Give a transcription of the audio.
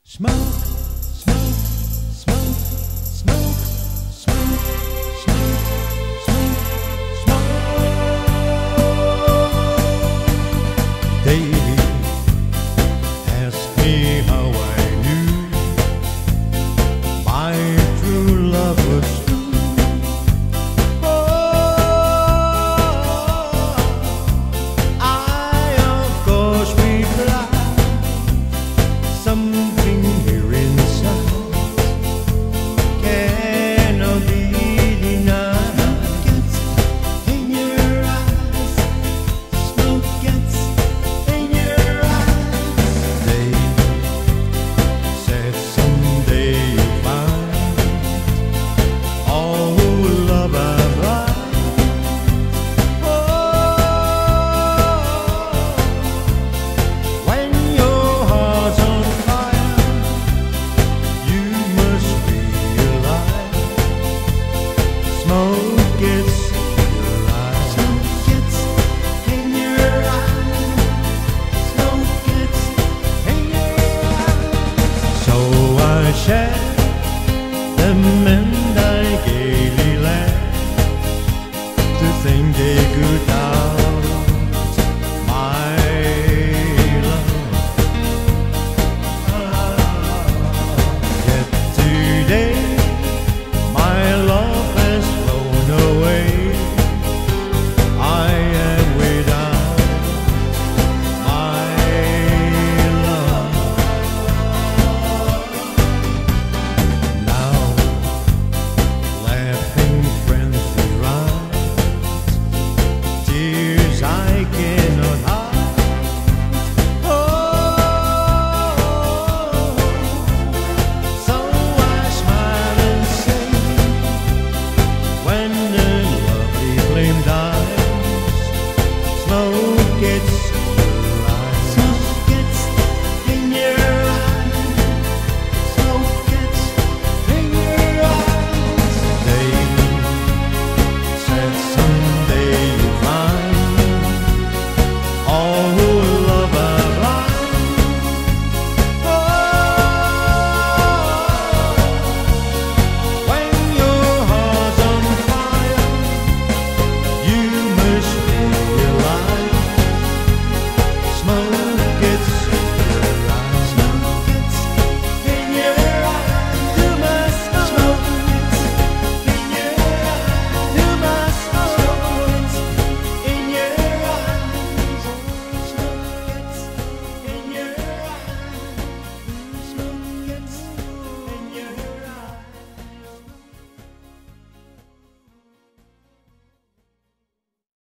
Smoke, smoke, smoke, smoke, smoke, smoke, smoke, smoke. Davy asked me how I knew my true love was true. Oh, I of course replied something here inside cannot be denied. In your eyes, smoke gets in your eyes. They said someday you'll find all who love are blind. Oh, when your heart's on fire, you must realize smoke gets in your eyes. Smoke gets in your eyes. Smoke gets in your eyes. So I shed them and I gaily laughed to think they could die.